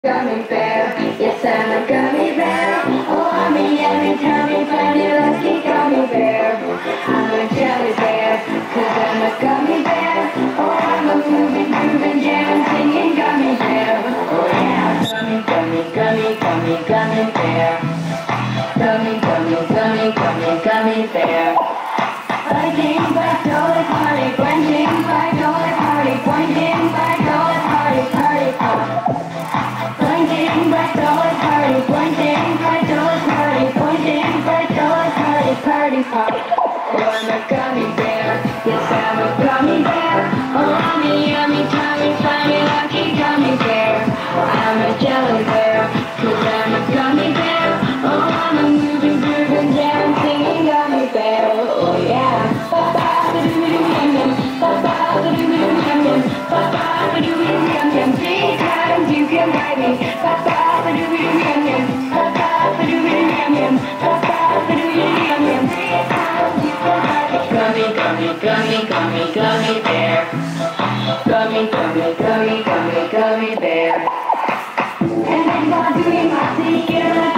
Gummy bear, yes I'm a gummy bear. Oh, I'm a yummy, tummy, funny, lucky gummy bear. I'm a jelly bear, cause I'm a gummy bear. Oh, I'm a moving, grooving, jamming, singing gummy bear. Oh yeah, gummy, gummy, gummy, gummy, gummy bear. Gummy, gummy, gummy, gummy, gummy bear. Fighting by dolly party, blending by dolly party, pointing by dolly party, party pop. Pointing by dolly party, pointing by dolly party, pointing by dolly party, party pop. Oh, I'm a gummy bear, yes I'm a gummy bear. Oh, I'm a yummy, tummy, funny, lucky gummy bear. I'm a jelly bear, cause I'm a gummy bear. Oh, I'm a moving, grooving, jamming, singing gummy bear. Oh yeah. Ba-ba-ba-doo-doo-yum-yum, ba-ba-ba-doo-doo-yum-yum, ba-ba-ba-doo-doo-yum-yum. 3 times you can bite me. Ba-ba-ba-doo-doo-yum-yum, ba-ba-ba-doo-doo-yum-yum, ba-ba-ba-doo-doo-yum-yum. 3 times you can bite me. Gummy, gummy, gummy, gummy, gummy bear. Gummy, gummy, gummy, gummy, gummy bear. And then while doing my thing, get a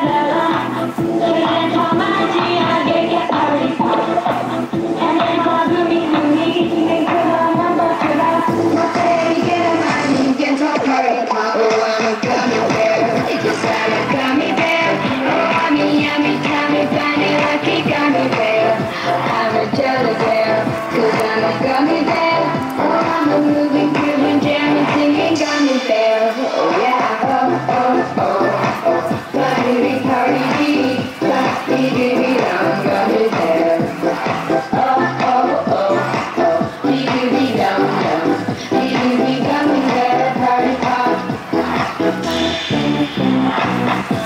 and for my tea, I get party pop. And then while doing me, they put my number to the say, get a money, get a party pop. Oh, I'm a gummy bear, yes I'm a gummy bear. Oh, I'm a yummy, tummy, funny, lucky gummy bear. I'm a jelly bear, cause I'm a gummy bear. Oh, I'm a moving, grooving, jamming, singing gummy bear. Oh yeah, oh, oh, oh, oh. Gummy party dee, dee dee dee dum, gummy bear. Oh, oh, oh, oh, dee dee dee dum dum, dee dee dee gummy bear, party pop.